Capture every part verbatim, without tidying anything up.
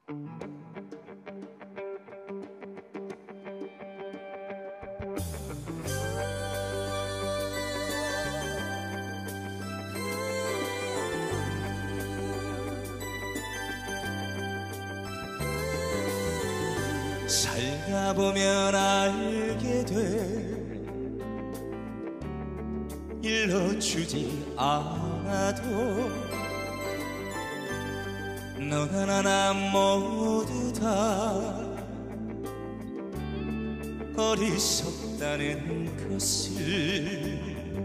살다 보면 알게 돼 일러주지 않아도 너나 나나 모두 다 어리석다는 것을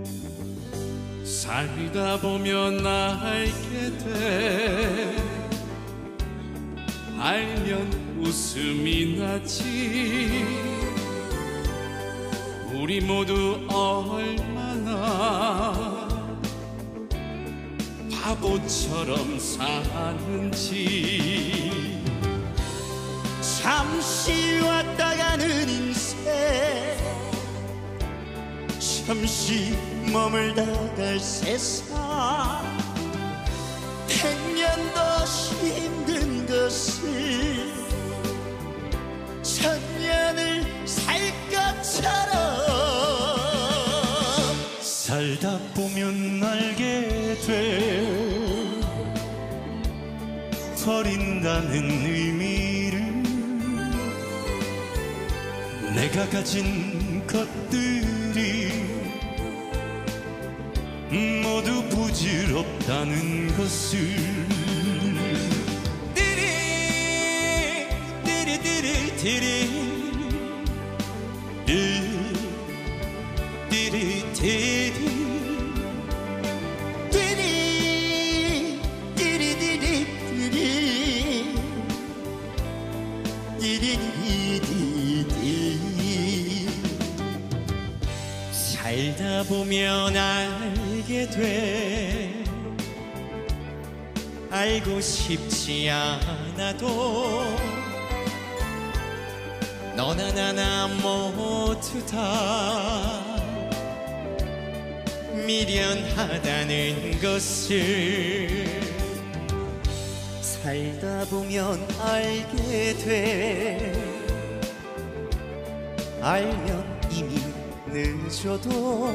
살다 보면 알게 돼 알면 웃음이 나지 우리 모두 얼마나 바보처럼 사는지 잠시 왔다 가는 인생 잠시 머물다 갈 세상 백년도 힘든 것을 천년을 살 것처럼 살다 보면 알게 돼 버린다는 의미를 내가 가진 것들이 모두 부질없다는 것을 띠리 띠리 띠리 띠리 띠리 띠리 띠리 띠리 띠리 띠리 띠리 살다 보면 알게 돼 알고 싶지 않아도 너나 나나 모두 다 미련하다는 것을 살다 보면 알게 돼 알면 이미 늦어도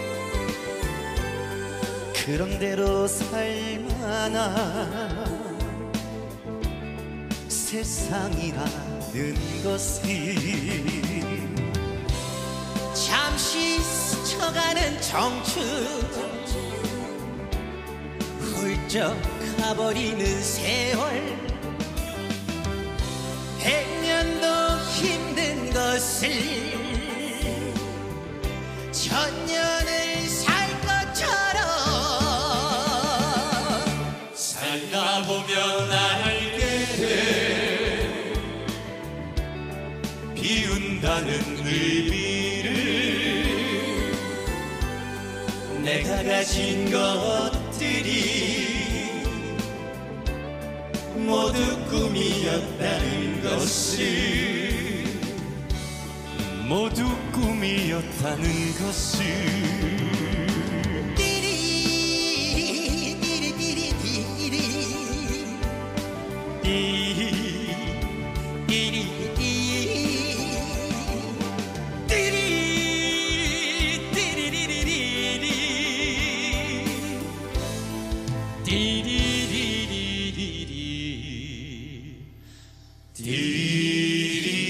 그런대로 살만한 세상이라는 것을 잠시 스쳐가는 청춘 훌쩍 가버리는 세월 백년도 힘든 것을 천년을 살 것처럼 살다 보면 알게 돼 비운다는 의미를 내가 가진 것들이 모두 꿈이었다는 것을 모두 꿈이었다는 것을 띠리 띠리 띠리 띠리 띠리 띠리 띠리 띠리리리리리 띠리리리리리 띠리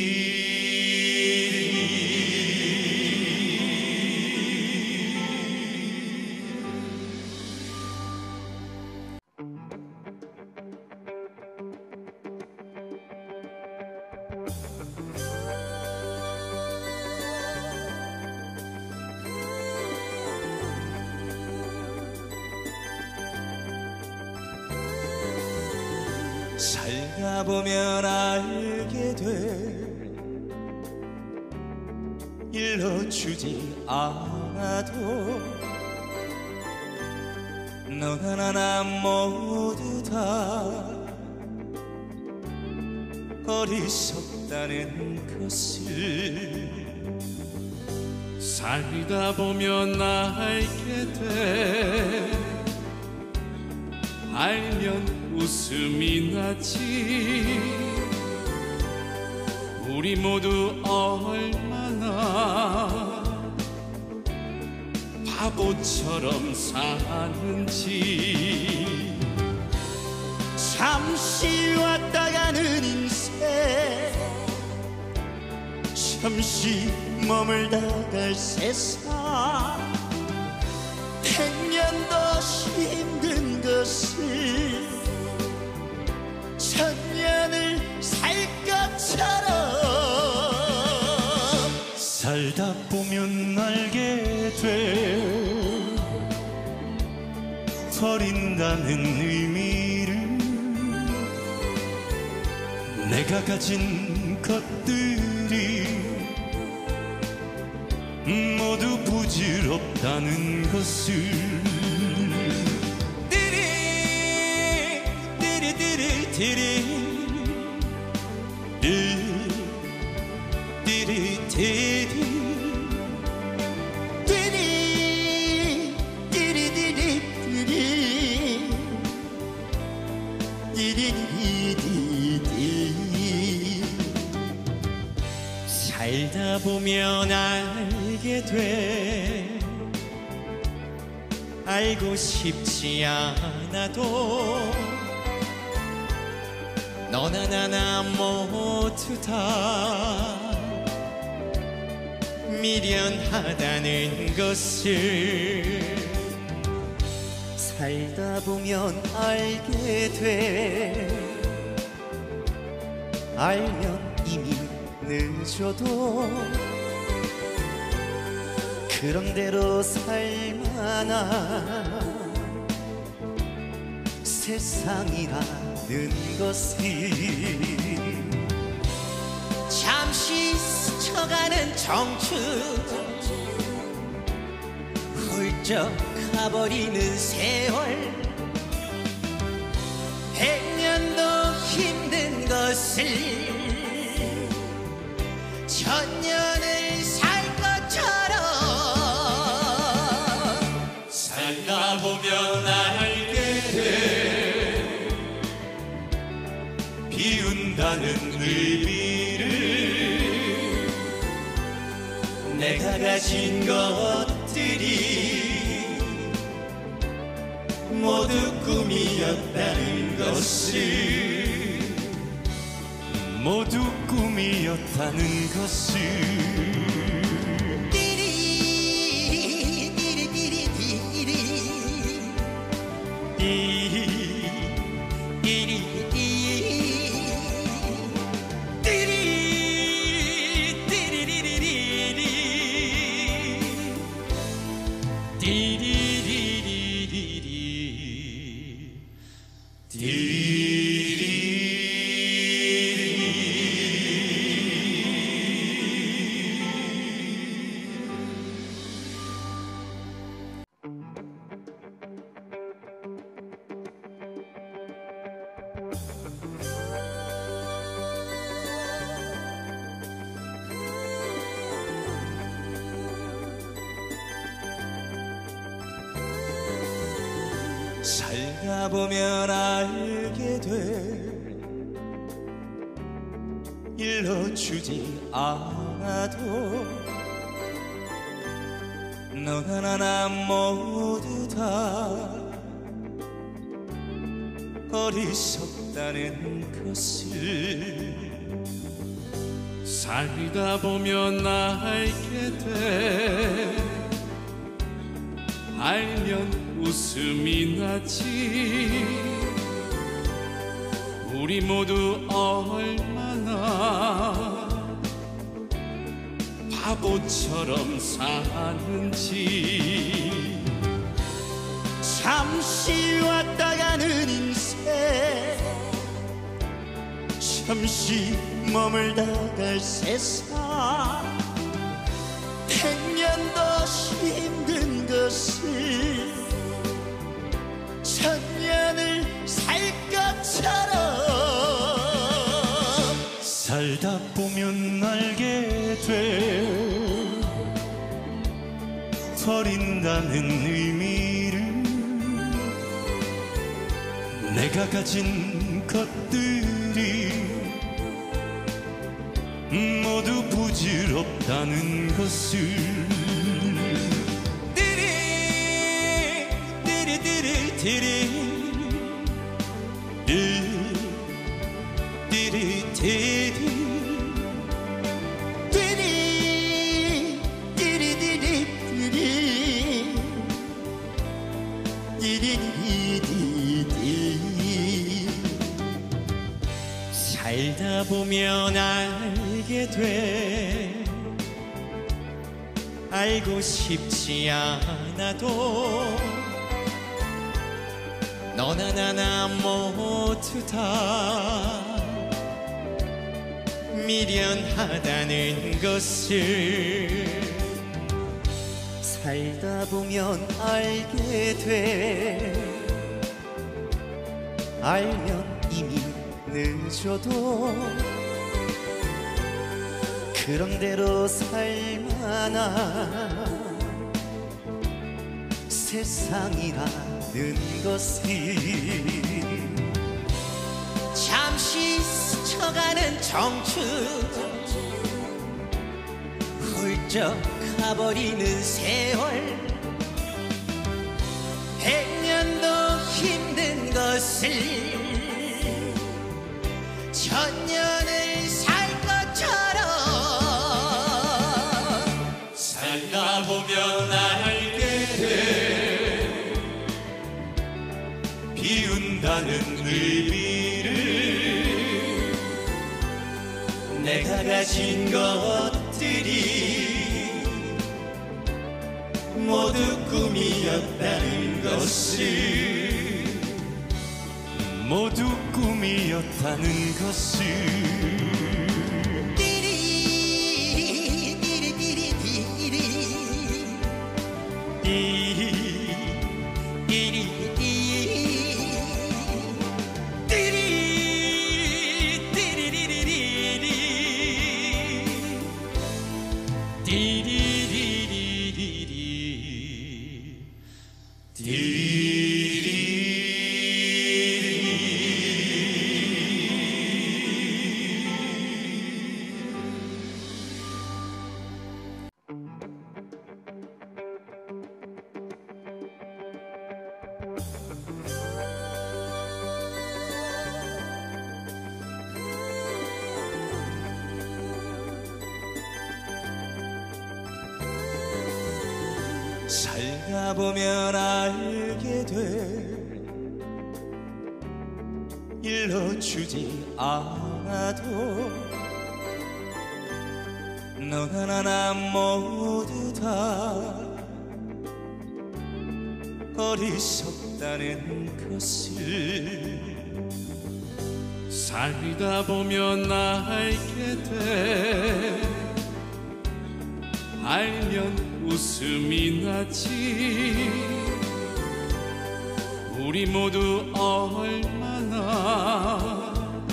살다 보면 알게 돼 일러주지 않아도 너나 나나 모두 다 어리석다는 것을 살다 보면 알게 돼 알면 웃음이 나지 우리 모두 얼마나 바보처럼 사는지. 잠시 왔다 가는 인생, 잠시 머물다 갈 세상, 백년도 힘든 것을 천년을 살 것처럼 살다 보면 알게 돼. 버린다는 의미를, 내가 가진 것들이 모두 부질없다는 것을. 띠리 띠리 띠리 띠리 띠리 띠리 띠리 띠리 띠리 띠리 띠리. 살다 보면 알게 돼. 알고 싶지 않아도 너나 나나 모두 다 미련하다는 것을 살다 보면 알게 돼. 알면 이미 늦어도 그런 대로 살만한 세상이라는 것을. 잠시 스쳐가는 청춘, 훌쩍 가버리는 세월, 백년도 힘든 것을 천년을 살 것처럼 살다 보면 알게 돼. 비운다는 의미를, 내가 가진 것들이 모두 꿈이었다는 것을, 모두 꿈이었다는 것을. 띠리 띠리 띠리 띠리 띠리 띠리 띠리 띠리리리리리 띠리리리리리 띠리. 살다 보면 알게 돼. 일러주지 않아도 너나 나나 모두 다 어리석다는 것을 살다 보면 알게 돼. 알면 웃음이 나지. 우리 모두 얼마나 바보처럼 사는지. 잠시 왔다 가는 인생, 잠시 머물다 갈 세상, 백년도 힘든 것을 천년을 살 것처럼 살다 보면 알게 돼. 버린다는 의미를, 내가 가진 것들이 부질없다는 것을 띠리 띠리 띠리 띠리 띠리 띠리 띠리 띠리 띠리 띠리 띠리리리리 살다 보면 알게 돼 알고 싶지 않아도 너나 나나 모두 다 미련하다는 것을 살다 보면 알게 돼 알면 이미 늦어도 그런대로 살만한 세상이라는 것을 잠시 스쳐가는 청춘 훌쩍 가버리는 세월 백년도 힘든 것을 천년을 살 것처럼 살다 보면 알게 돼 비운다는 의미를 내가 가진 것들이 모두 꿈이었다는 것을 모두 꿈이었다는 것을 띠리 띠리 띠리 띠리 띠리 띠리 띠리 띠리리리리리 띠리리리리리 살다 보면 알게 돼 일러주지 않아도 너나 나나 모두 다 어리석다는 것을 살다 보면 알게 돼 알면 웃음이 나지 우리 모두 얼마나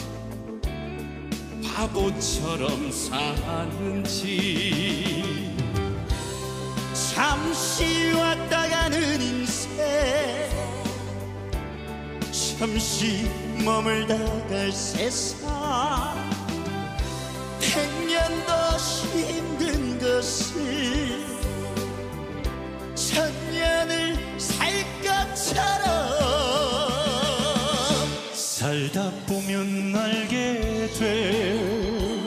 바보처럼 사는지 잠시 왔다 가는 인생 잠시 머물다 갈 세상 백년도 힘든 것을 천년을 살 것처럼 살다 보면 알게 돼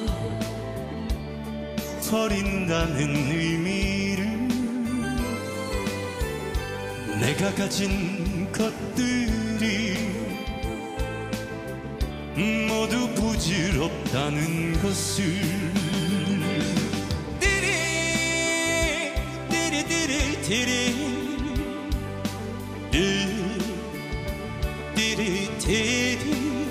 버린다는 의미를 내가 가진 것들이 모두 부질없다는 것을 띠리 띠리 띠리 띠리 띠리 띠리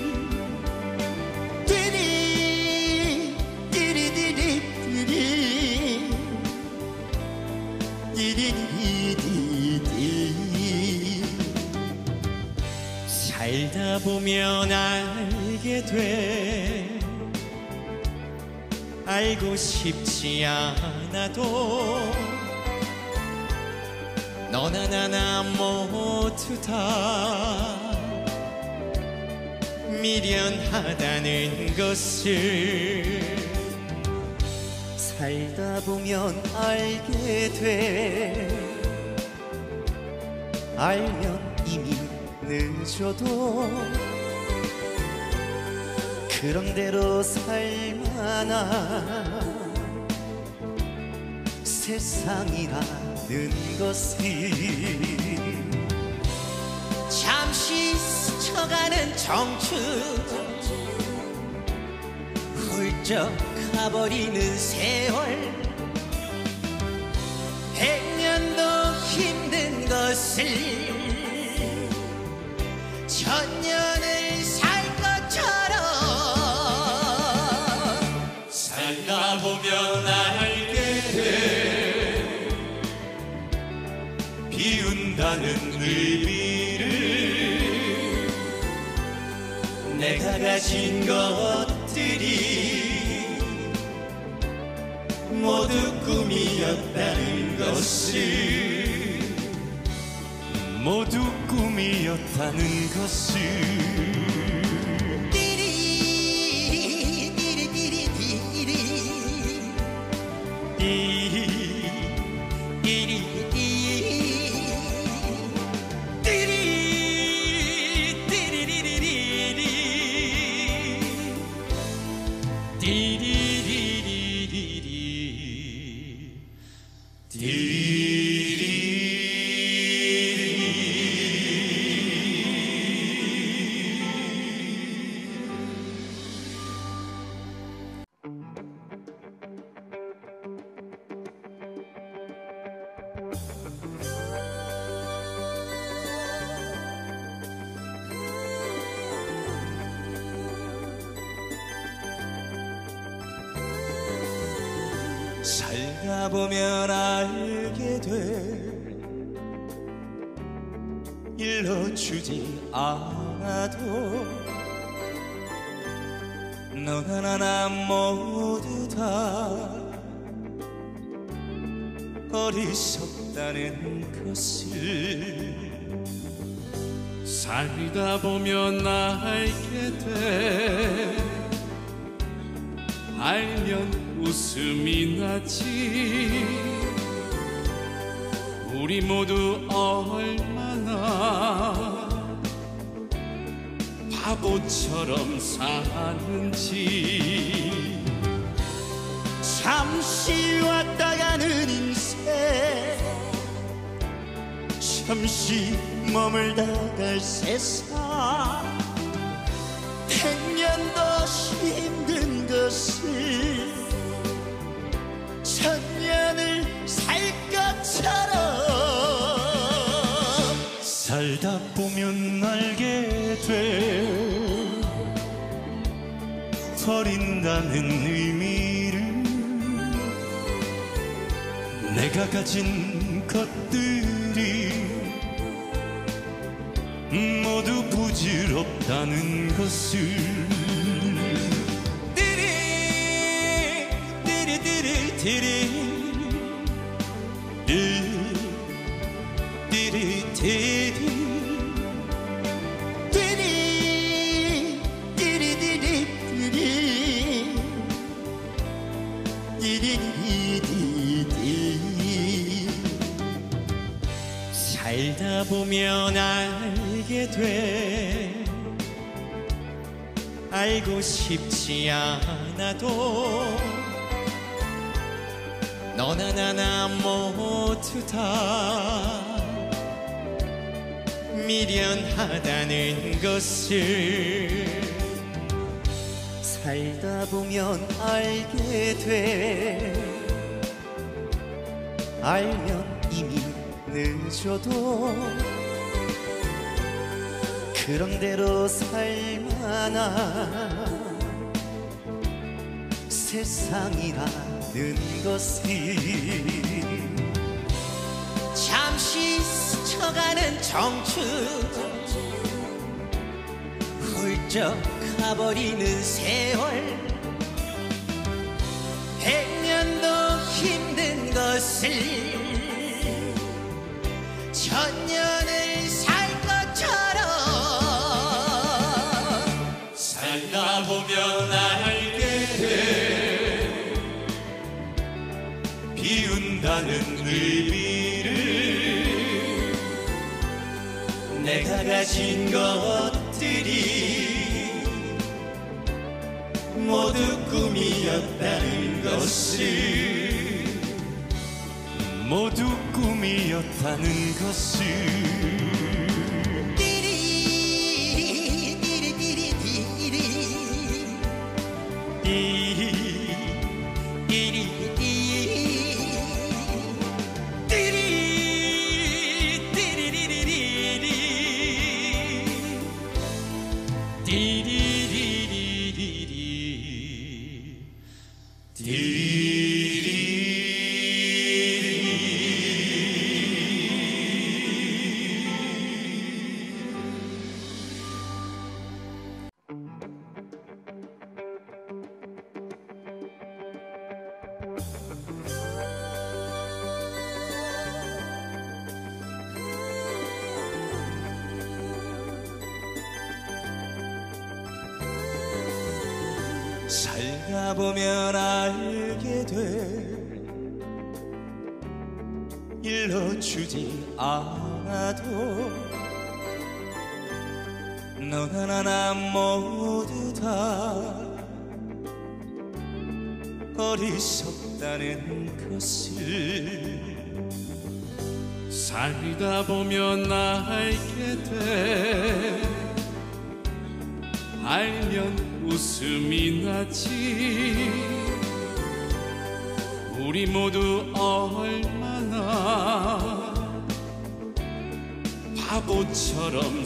띠리 띠리 띠리 띠리 띠리리리리 살다 보면 알게 돼 알고 싶지 않아도 너나 나나 모두 다 미련하다는 것을 살다 보면 알게 돼. 알면 이미 늦어도 그런 대로 살만한 세상이라는 것이 잠시 스쳐가는 청춘 훌쩍 가버리는 세월 백년도 힘든 것을 천년을 살 것처럼 살다 보면 알게 돼. 비운다는 의미를 내가 가진 것들이 모두 꿈이었다는 것을 모두 꿈이었다는 것을 띠리 띠리 띠리 띠리 띠리 띠리 띠리 띠리리리리리 띠리리리리 살다 보면 알게 돼. 일러주지 않아도 너나 나나 모두 다 어리석다는 것을 살다 보면 알게 돼. 알면 웃음이 나지. 우리 모두 얼마나 바보처럼 사는지. 잠시 왔다 가는 인생 잠시 머물다 갈 세상 백년도 힘든 것을 천년을 살 것처럼 살다 보면 알게 돼. 버린다는 의미를 내가 가진 것들이 모두 부질없다는 것을 띠리 띠리 띠리 띠리 띠리 띠리 띠리 띠리 띠리 띠리 띠리리리리 살다 보면 알게 돼. 알고 싶지 않아도 너나 나나 모두 다 미련하다는 것을 살다 보면 알게 돼. 알면 이미 늦어도 그런 대로 살만한 세상이라는 것이 잠시 스쳐가는 청춘 훌쩍 가버리는 세월 백년도 힘든 것을 천년을 살 것처럼 살다 보면 알게 돼. 버린다는 의미를 내가 가진 것들이 모두 꿈이었다는 것을 모두 꿈이었다는 것을 띠리 띠리 띠리 띠리 띠리 띠리 띠리 띠리리리리리 띠리리리리리 띠리리 살다 보면 알게 돼 일러주지 않아도 너나 나나 모두 다 어리석다는 것을 살다 보면 알게 돼 알면 웃음이 나지 우리 모두 얼마나 바보처럼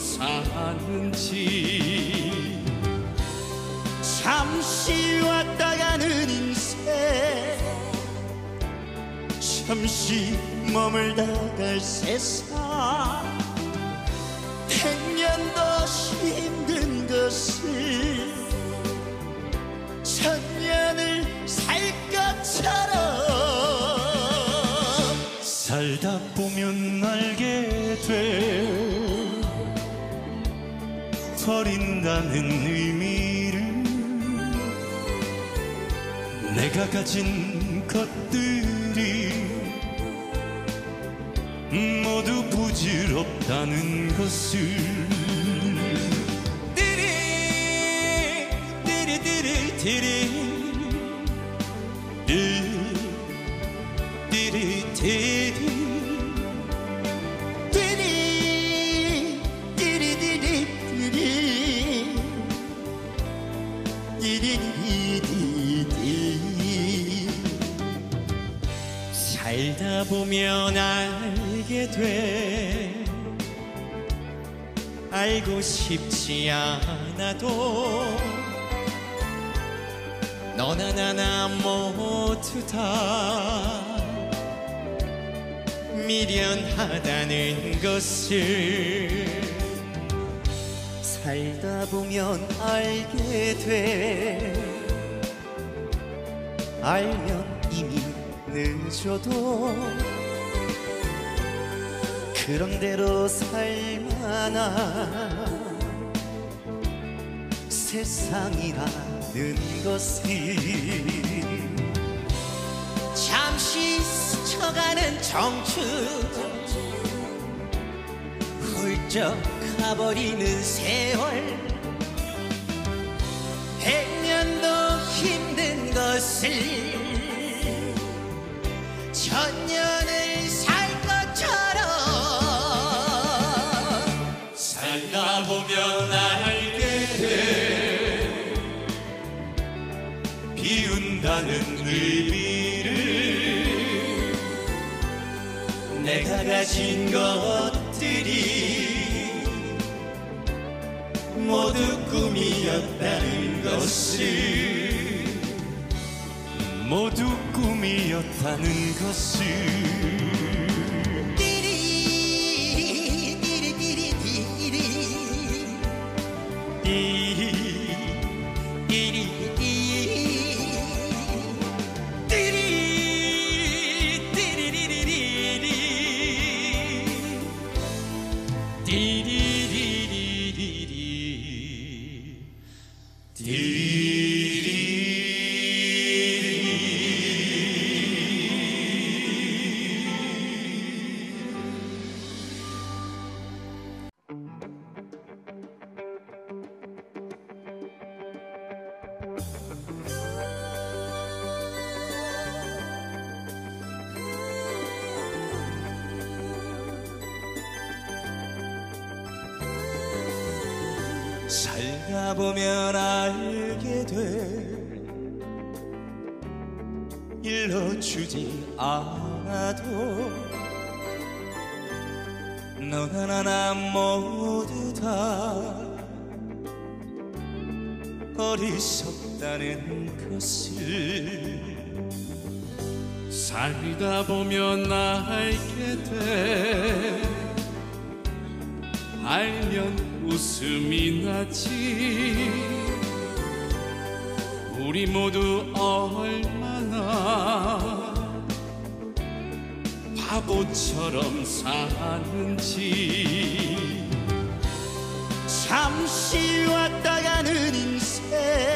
사는지 잠시 왔다 가는 인생 잠시 머물다 갈 세상 백년도 힘든 것을 천년을 살 것처럼 살다 보면 알게 돼 버린다는 의미를 내가 가진 것들이 모두 부질없다는 것을 띠리 띠리 띠리 띠리 띠리 띠리 띠리 띠리 띠리 띠리 띠리리리 살다 보면 알게 돼 알고 싶지 않아도 너나 나나 모두 다 미련하다는 것을 살다 보면 알게 돼 알면 이미 늦어도 그런대로 살만한 세상이라는 것을 잠시 스쳐가는 청춘 훌쩍 가버리는 세월 백년도 힘든 것을 천년을 살 것처럼 살다 보면 알게 돼 비운다는 의미를 내가 가진 것들이 모두 꿈이었다는 것을 모두 꿈이었다는 것을 띠리 띠리 띠리 띠리 띠리 띠리 띠리 띠리리리리리 띠리리리리리 띠리리 살다 보면 알게 돼 일러주지 않아도 너나 나나 모두 다 어리석다는 것을 살다 보면 알게 돼 알면 웃음이 나지 우리 모두 얼마나 바보처럼 사는지 잠시 왔다 가는 인생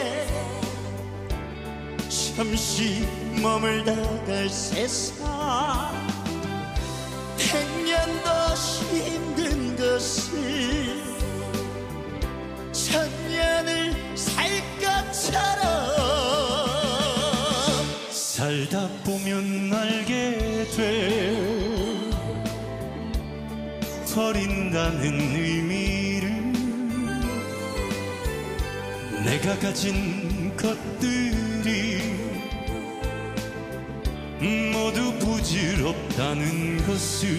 잠시 머물다 갈 세상 백년도 힘든 것을 천년을 살 것처럼 살다 보면 알게 돼 버린다는 의미를 내가 가진 것들이 모두 부질없다는 것을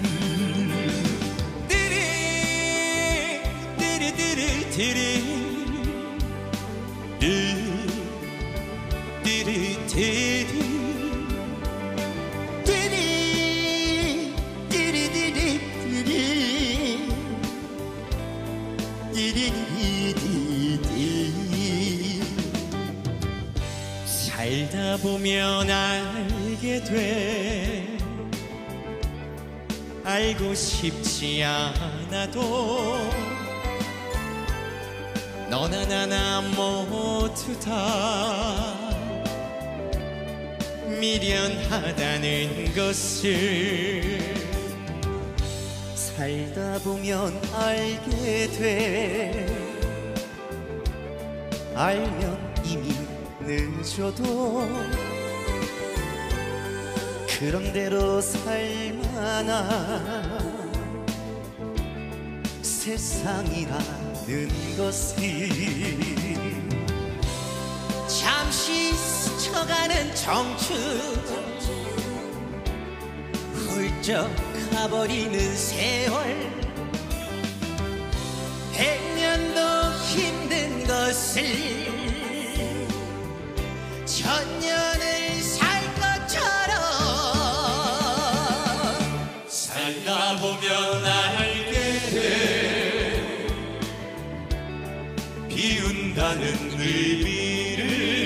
띠리 띠리 띠리 띠리 띠리 띠리 띠리 띠리 띠리 띠리 띠리 살다 보면 알게 돼 알고 싶지 않아도 너나 나나 모두 다 미련하다는 것을 살다 보면 알게 돼 알면 이미 늦어도 그런대로 살만한 세상이라는 것을 잠시 스쳐가는 청춘 훌쩍 가버리는 세월 백년도 힘든 것을 천년을 살 것처럼 살다 보면 알게 돼 비운다는 의미를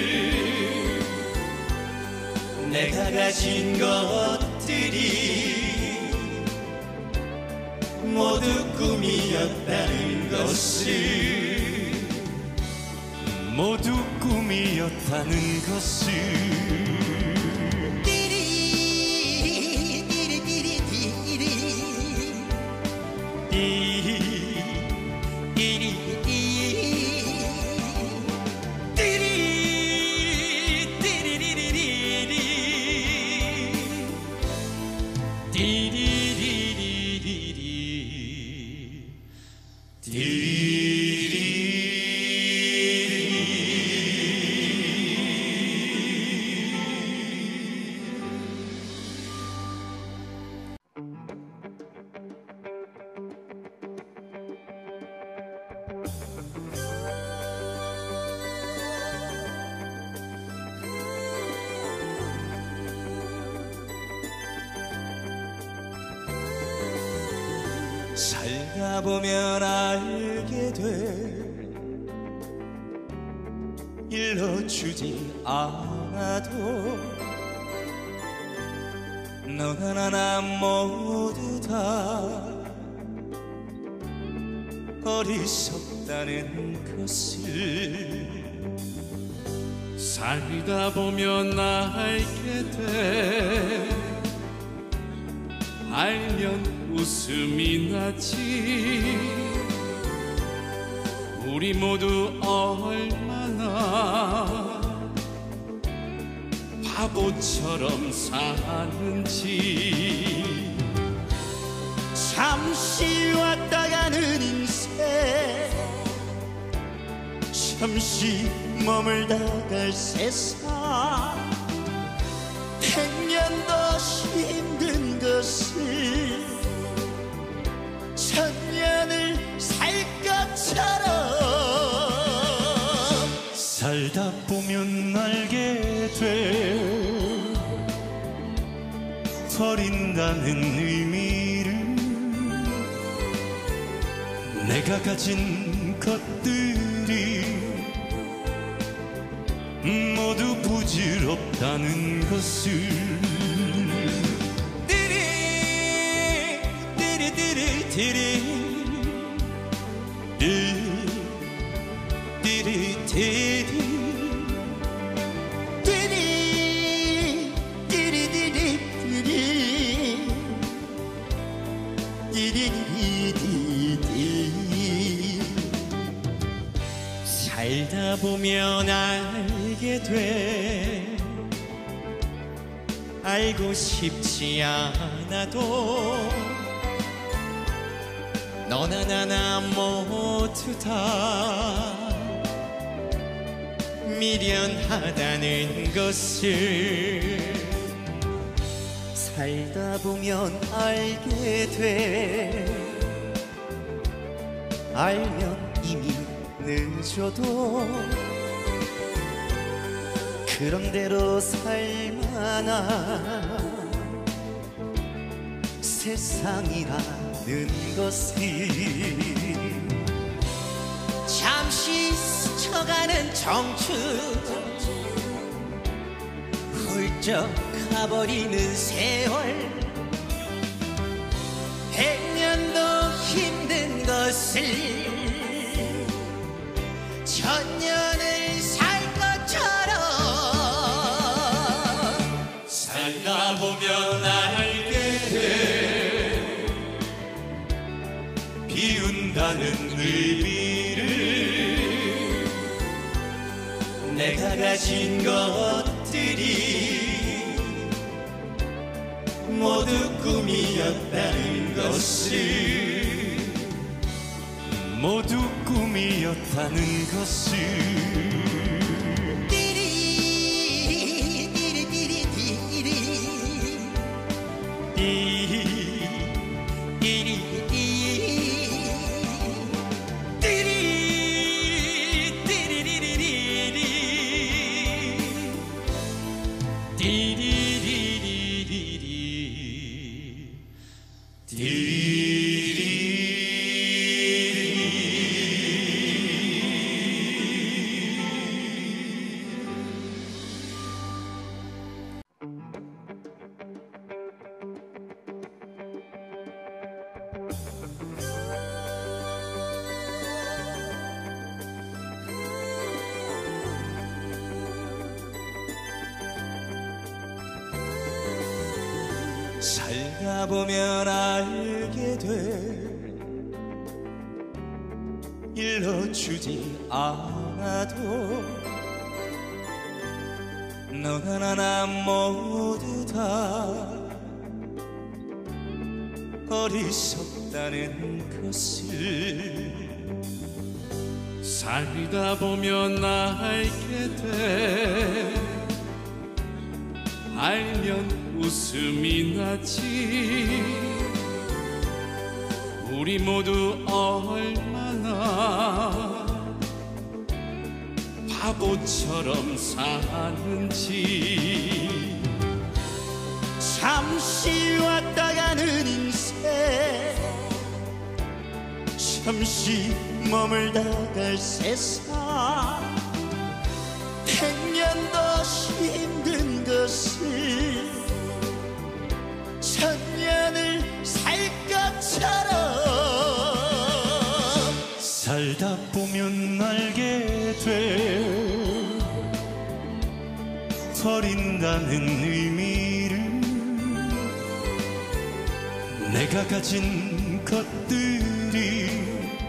내가 가진 것들이 모두 꿈이었다는 것을 모두 꿈이었다는 것을 띠리 띠리 띠리 띠리 띠리 띠리 띠리 띠리리리리리 띠리리리리리 띠리 살다 보면 알게 돼 일러주지 않아도 너나 나나 모두 다 어리석다는 것을 살다 보면 알게 돼 알면 웃음이 나지 우리 모두 얼마나 바보처럼 사는지 잠시 왔다 가는 인생 잠시 머물다 갈 세상 백년도 힘든 것을 천년을 살 것처럼 살다 보면 알게 돼 버린다는 의미를 내가 가진 것들이 모두 부질없다는 것을 띠리 띠리 띠리 띠리 띠리 띠리 띠리 띠리 띠리 띠리 띠리 살다 보면 알게 돼 알고 싶지 않아도 너나 나나 모두 다 미련하다는 것을 살다 보면 알게 돼 알면 이미 늦어도 그런대로 살만한 세상이라는 것을 잠시 스쳐가는 청춘 훌쩍 가버리는 세월 백년도 힘든 것을 천년을 살 것처럼 살다 보면 알게 돼 비운다는 의미를 내가 가진 것들이 모두 꿈이었다는 것을 모두 꿈이었다는 것을 띠리 띠리 띠리 띠리 띠리 띠리 띠리 띠리리리리리 띠리리리리리 띠리 살다 보면 알게 돼 일러주지 않아도 너나 나나 모두 다 어리석다는 것을 살다 보면 알게 돼 알면 웃음이 나지 우리 모두 얼마나 바보처럼 사는지 잠시 왔다 가는 인생 잠시 머물다 갈 세상 백년도 힘든 것을 천년을 살 것처럼 살다 보면 알게 돼 버린다는 의미를 내가 가진 것들이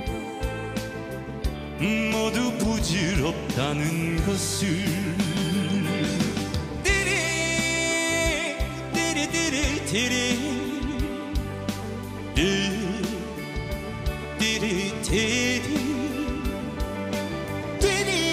모두 부질없다는 것을 띠리 띠리 띠리 띠리 띠리 띠리 띠리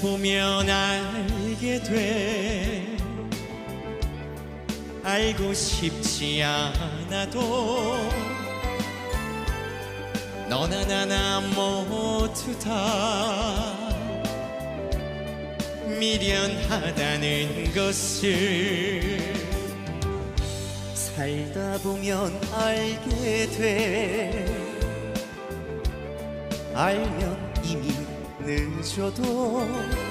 보면 알게 돼 알고 싶지 않아도 너나 나나 모두 다 미련하다는 것을 살다 보면 알게 돼 알면 이미 늦어도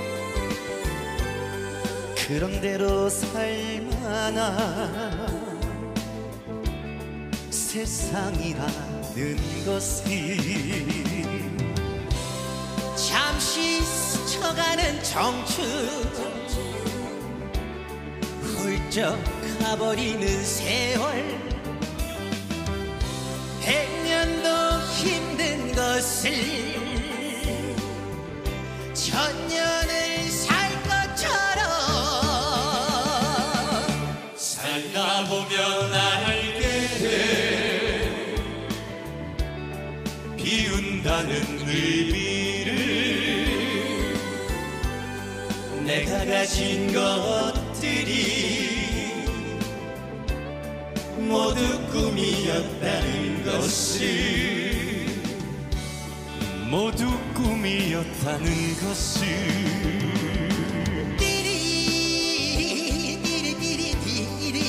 그런대로 살만한 세상이라는 것이 잠시 스쳐가는 청춘 훌쩍 가버리는 세월 백년도 힘든 것을 천년을 살 것처럼 살다 보면 알게 돼 비운다는 의미를 내가 가진 것들이 모두 꿈이었다는 것을 모두 꿈이었다는 것을 띠리 띠리 띠리 띠리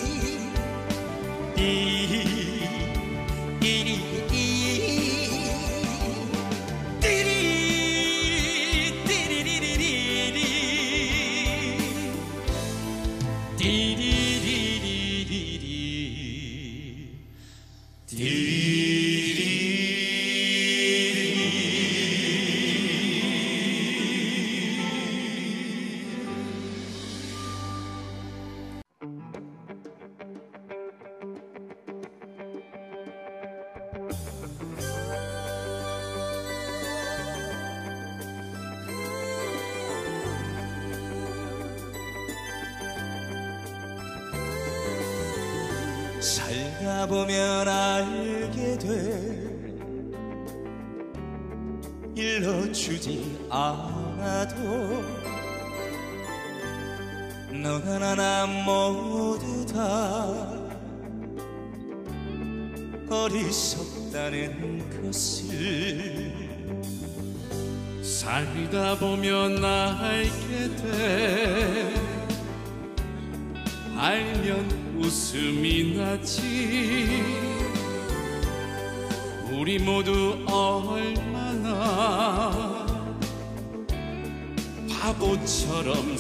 띠리 띠리 띠리 띠리리리리리 띠리리리리 살다 보면 알게 돼 일러주지 않아도 너나 나나 모두 다 어리석다는 것을 살다 보면 알게 돼 알면 웃음이 나지 우리 모두 얼마나 바보처럼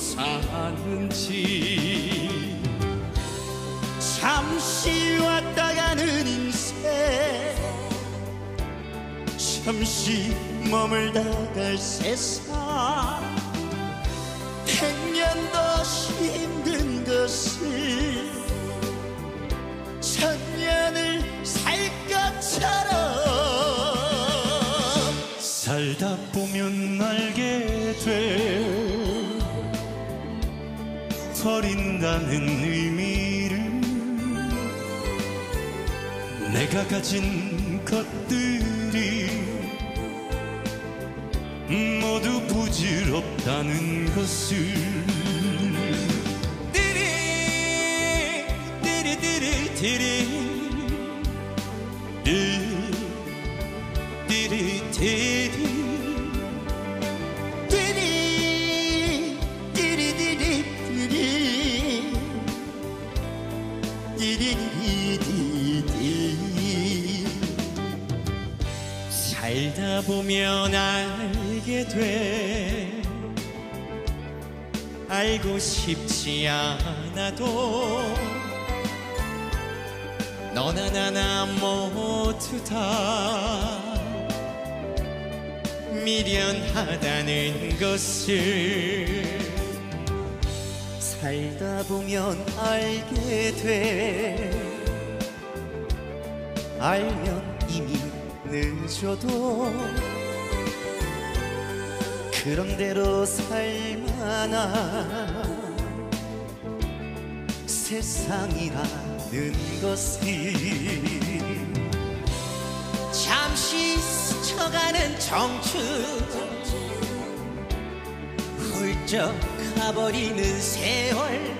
사는지 잠시 왔다 가는 인생 잠시 머물다 갈 세상 백년도 힘든 것을 천년을 살 것처럼 살다 보면 알게 돼 버린다는 의미를 내가 가진 것들이 모두 부질없다는 것을 띠리 띠리 띠리 띠리 띠리 띠리 띠리 띠리 띠리 띠리 띠리 살다 보면 알게 돼 알고 싶지 않아도 너나 나나 모두 다 미련하다는 것을 살다 보면 알게 돼 알면 이미 늦어도 그런대로 살만한 세상이라는 것이 잠시 스쳐가는 청춘 훌쩍 가버리는 세월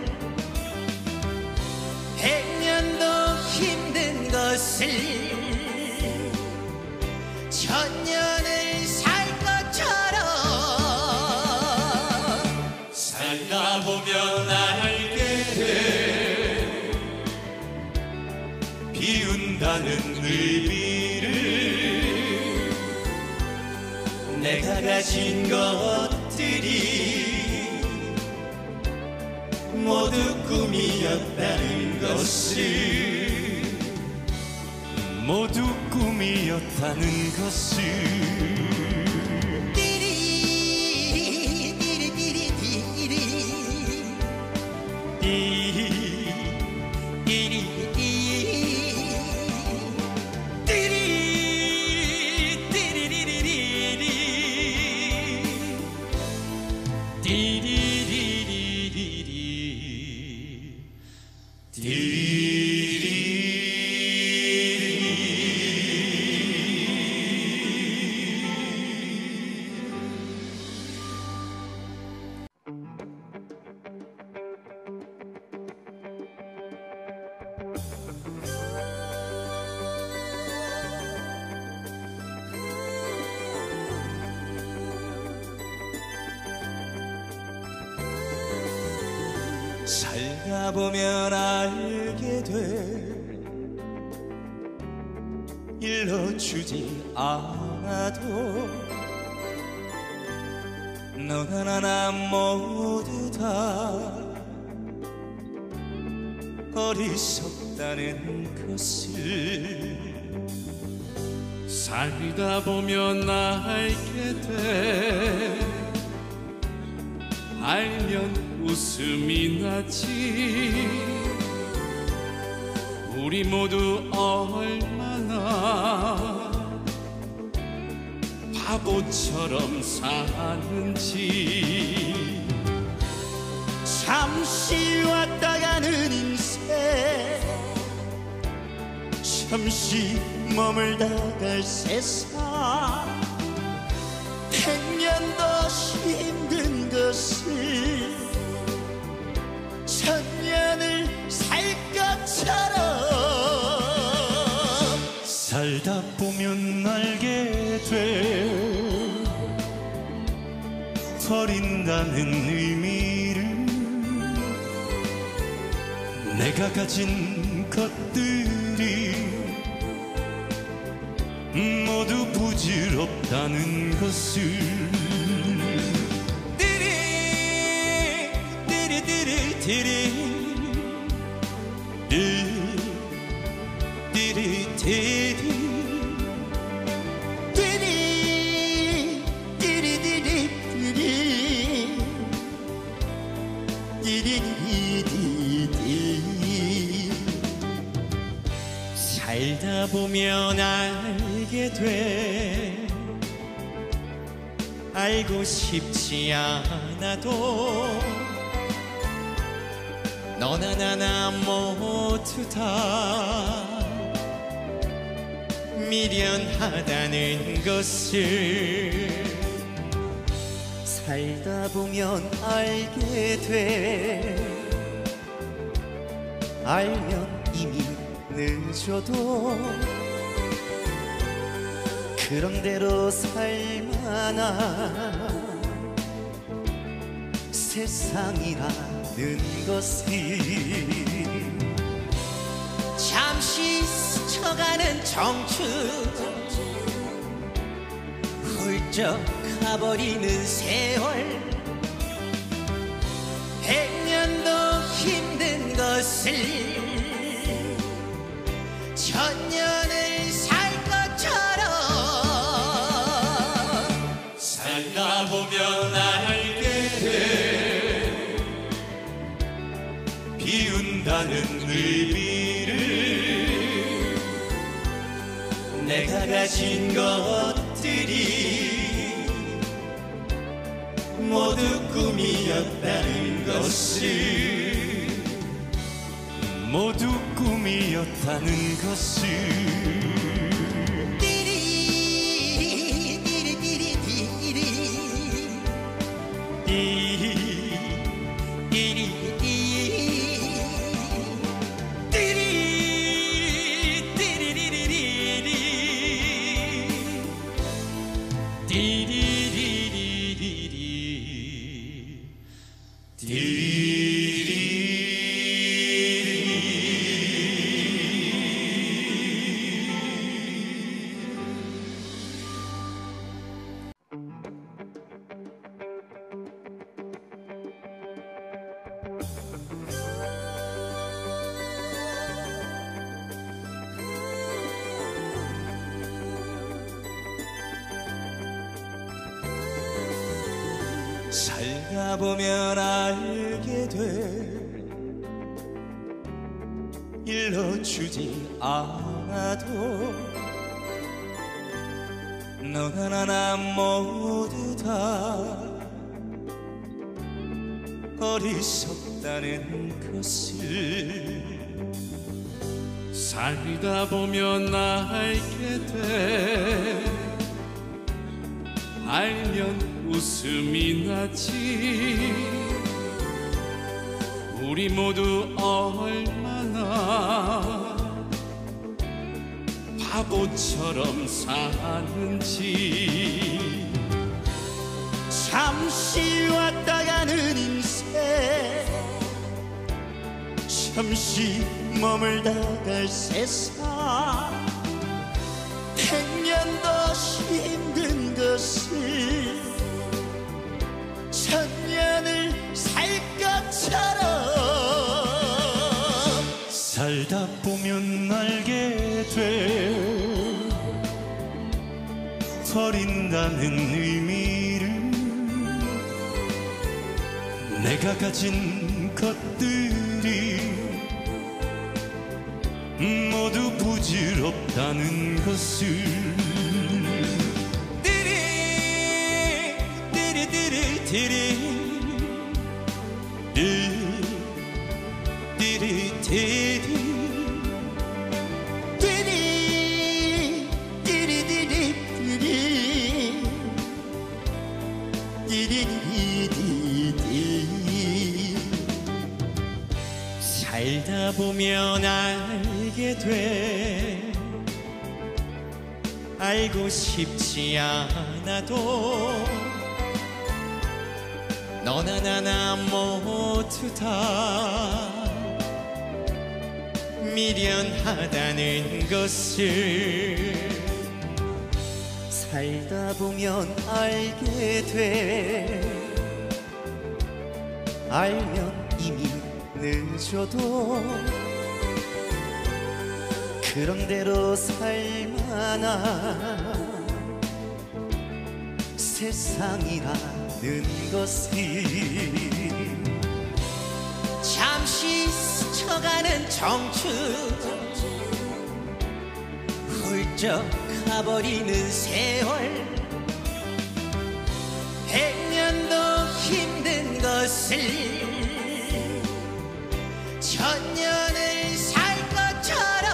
백년도 힘든 것을 천년을 살 것처럼 살다 보면 알게 돼 비운다는 의미를 내가 가진 것들이 모두 꿈이었다는 것을 모두 꿈이었다는 것을 띠리 띠리 띠리 띠리 띠리 띠리 띠리 띠리리리리리 띠리리리리 살다 보면 알게 돼 일러주지 않아도 너나 나나 모두 다 어리석다는 것을 살다 보면 알게 돼 알면 웃음이 나지 우리 모두 얼마나 바보처럼 사는지 잠시 왔다 가는 인생 잠시 머물다 갈 세상 백년도 힘든 것을 천년을 살 것처럼 살다 보면 알게 돼 버린다는 의미를 내가 가진 것들이 모두 부질없다는 것을 띠리 띠리 띠리 띠리 띠리 띠리 띠리 띠리 띠리 띠리 띠리리리리 살다 보면 알게 돼 알고 싶지 않아도 너나 나나 모두 다 미련하다는 것을 살다 보면 알게 돼 알면 이미 늦어도 그런대로 살만한 세상이라는 것이 잠시 스쳐가는 청춘 훌쩍 가버리는 세월 백년도 힘든 것을 천년을 살 것처럼 살다 보면 알게 돼 비운다는 의미를 내가 가진 것들이 모두 꿈이었다는 것을 모두 꿈이었다는 것을 띠리 띠리 띠리 띠리 띠리 살다 보면 알게 돼 일러주지 않아도 너나 나나 모두 다 어리석다는 것을 살다 보면 알게 돼 알면 웃음이 나지 우리 모두 얼마나 바보처럼 사는지 잠시 왔다 가는 인생 잠시 머물다 갈 세상 백년도 힘든 것을 천년을 살 것처럼 살다 보면 알게 돼 버린다는 의미를 내가 가진 것들이 모두 부질없다는 것을 띠리 띠리 띠리 띠리 띠리 띠리 띠리 띠리 띠리 띠리 띠리 살다 보면 알게 돼 알고 싶지 않아도 너나 나나 모두 다 미련하다는 것을 살다 보면 알게 돼 알면 이미 늦어도 그런 대로 살만한 세상이라는 것을 잠시 스쳐가는 청춘 훌쩍 가버리는 세월 백년도 힘든 것을 천년을 살 것처럼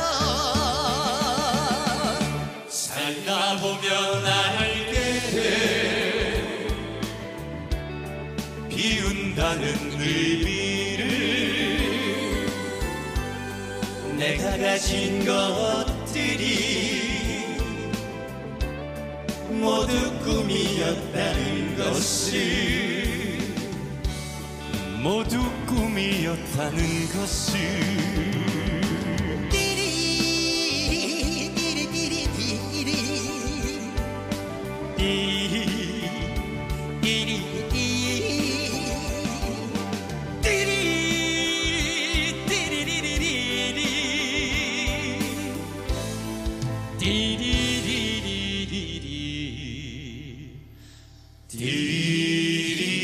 살다 보면 알게 돼 비운다는 의미를 내가 가진 것들이 모두 꿈이었다는 것을 모두 꿈이었다는 것을 띠리 띠리 띠리 띠리 띠리 띠리 띠리 띠리리리리리 띠리리리리리 띠리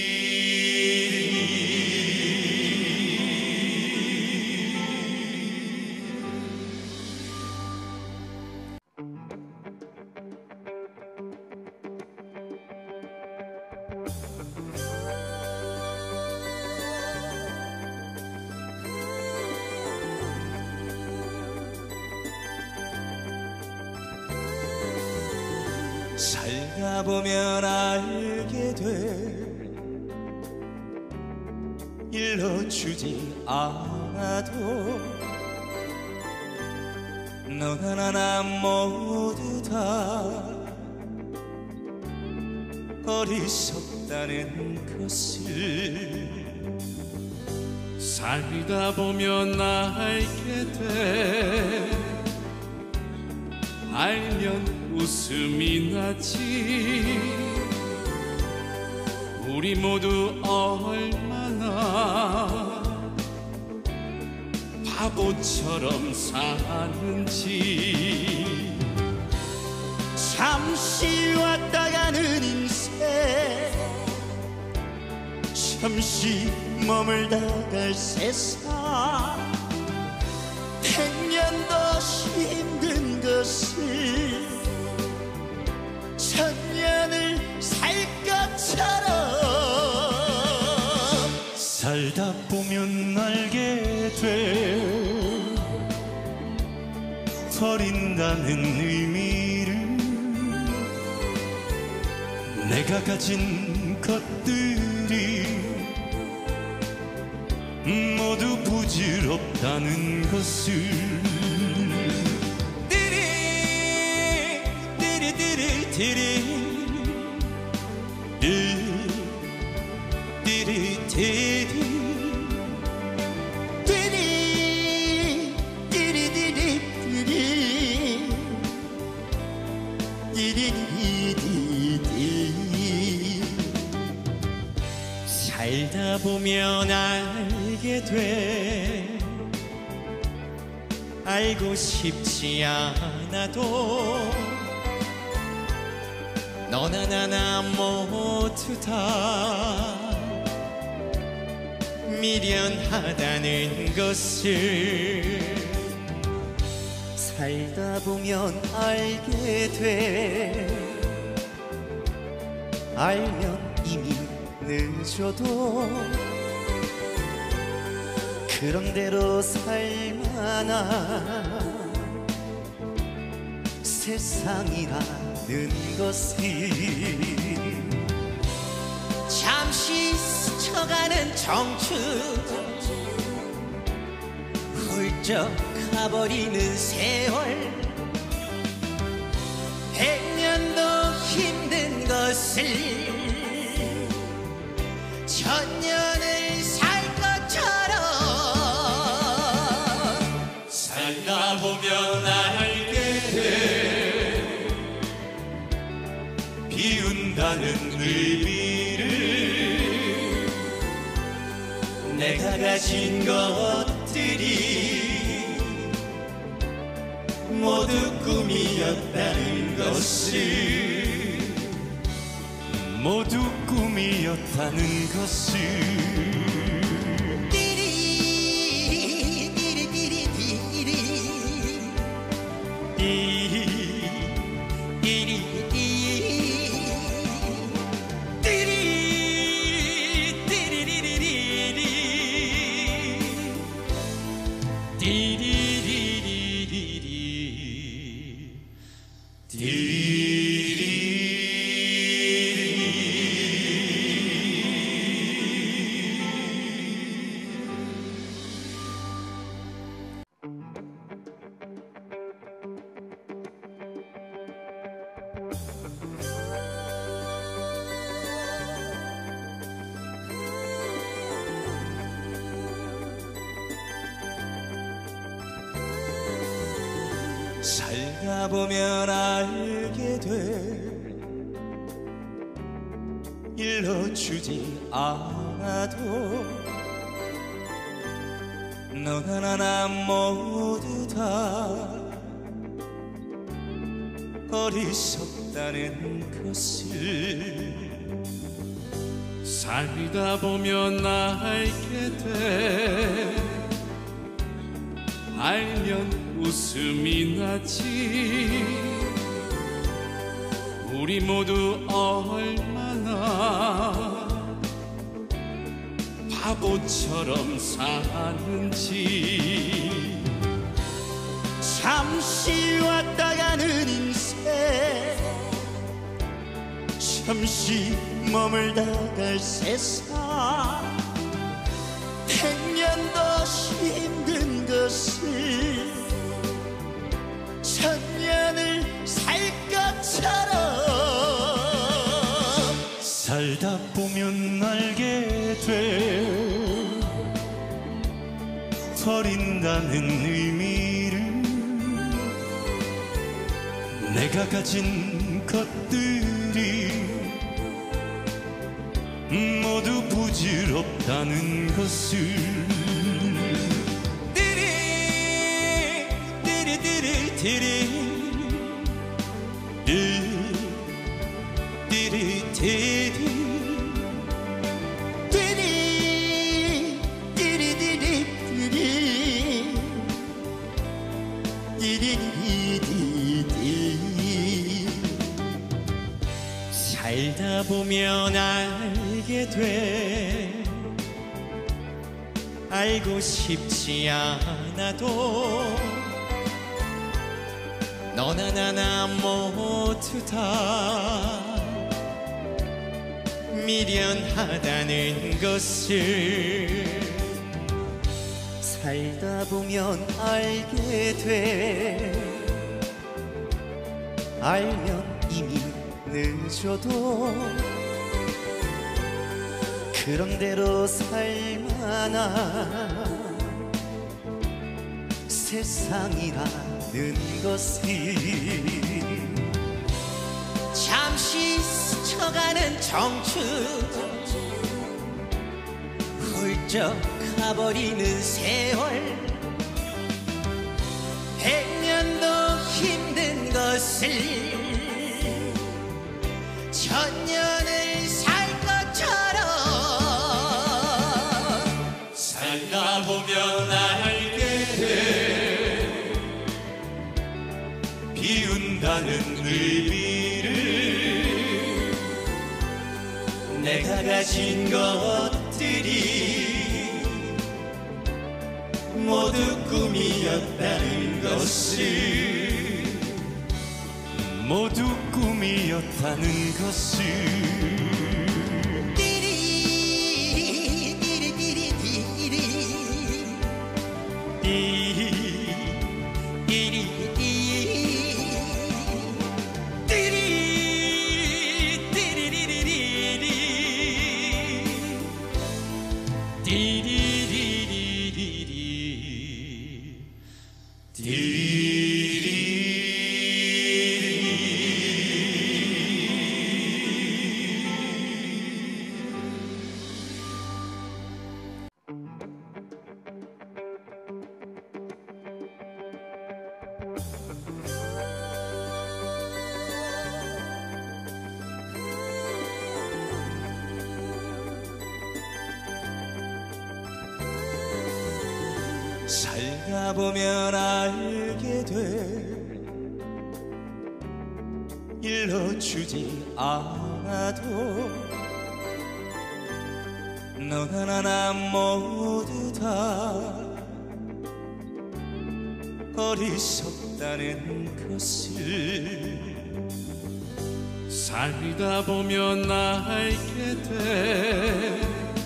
살다 보면 알게 돼 일러주지 않아도 너나 나나 모두 다 어리석다는 것을 살다 보면 알게 돼 알면 웃음이 나지 우리 모두 얼마나 바보처럼 사는지 잠시 왔다 가는 인생 잠시 머물다 갈 세상 백년도 힘든 것을 천년을 살 것처럼 살다 보면 알게 돼 버린다는 의미를 내가 가진 것들이 모두 부질없다는 것을 띠리 띠리 띠리 띠리 띠리 띠리 띠리 살다 보면 알게 돼 알고 싶지 않아도 너나 나나 모두 다 미련하다는 것을 살다 보면 알게 돼 알면 이미 늦어도 그런대로 살만한 세상이라는 것을 잠시 스쳐가는 청춘 훌쩍 가버리는 세월 백년도 힘든 것을 천년을 살 것처럼 살다 보면 알게 돼 비운다는 의미를 내가 가진 것들이 모두 꿈이었다는 것을 모두 꿈이었다는 것을 띠리 띠리 띠리 띠리 띠리 띠리 띠리 띠리리리리리 띠리리리리리 띠리 살다 보면 알게 돼 일러주지 않아도 너나 나나 모두 다 어리석다는 것을 살다 보면 알게 돼 알면 웃음이 나지 우리 모두 얼마나 바보처럼 사는지 잠시 왔다 가는 인생 잠시 머물다 갈 세상 백년도 힘든 것을 천년을 살 것처럼 살다 보면 알게 돼 버린다는 의미를 내가 가진 것들이 모두 부질없다는 것을 띠리 띠리 띠리 띠리 띠리 띠리 띠리 띠리리리리 살다 보면 알게 돼 알고 싶지 않아도 너나 나나 모두 다 미련하다는 것을 살다 보면 알게 돼 알면 이미 늦어도 그런대로 살만한 세상이라는 것을 잠시 스쳐가는 청춘 훌쩍 가버리는 세월 백년도 힘든 것을 천년을 살 것처럼 살다 보면 알게 돼 비운다는 의미를 내가 가진 것들이 모두 꿈이었다는 것을 모두 꿈이었다는 것을 띠리 띠리 띠리 띠리 띠리 띠리 띠리 띠리리리리리 띠리리리리 살다 보면 알게 돼 일러주지 않아도 너나 나나 모두 다 어리석다는 것을 살다 보면 알게 돼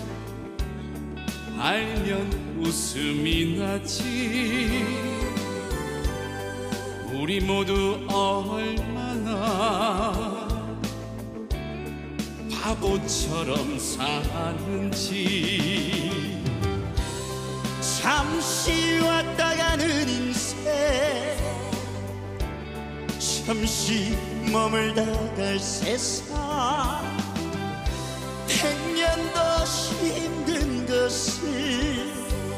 알면 웃음이 나지 우리 모두 얼마나 바보처럼 사는지 잠시 왔다 가는 인생 잠시 머물다 갈 세상 백년도 힘든 것을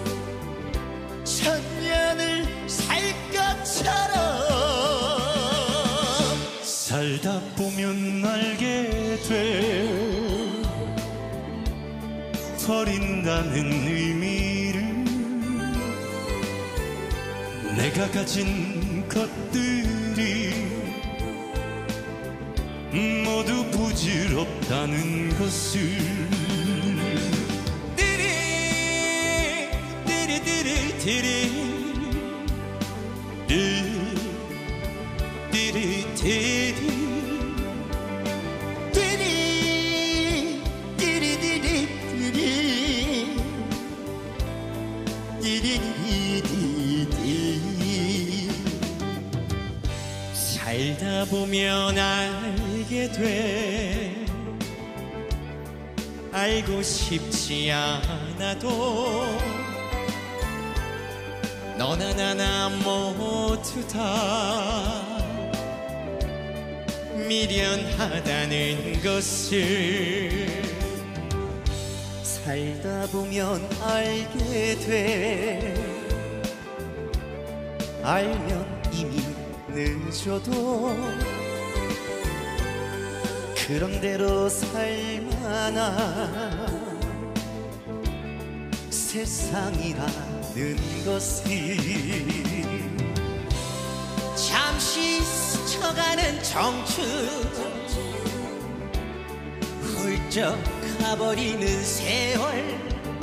천년을 살 것처럼 살다 보면 알게 돼 버린다는 의미를 내가 가진 것들이 모두 부질없다는 것을 띠리 띠리 띠리 띠리 띠리 띠리 띠리 띠리 띠리 띠리 띠리리리 살다 보면 알게 돼 알고 싶지 않아도 너나 나나 모두 다 미련하다는 것을 살다 보면 알게 돼 알면 이미 늦어도 그런대로 살만한 세상이라는 것을 스쳐가는 청춘 훌쩍 가버리는 세월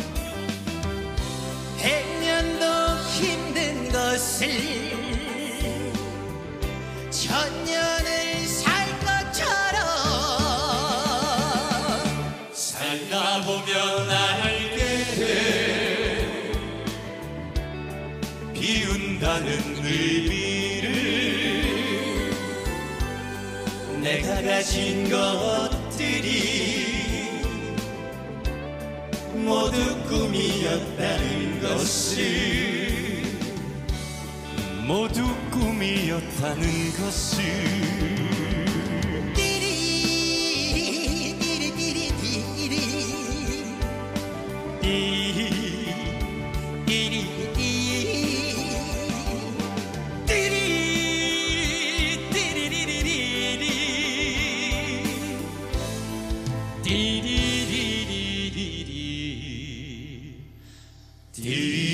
백년도 힘든 것을 천년을 살 것처럼 살다 보면 알게 돼 비운다는 의미를 내가 가진 것들이 모두 꿈이었다는 것을 모두 꿈이었다는 것을 띠리 띠리 띠리 띠리 띠리 띠리 띠리 띠리리리리리 띠리리리리리 띠리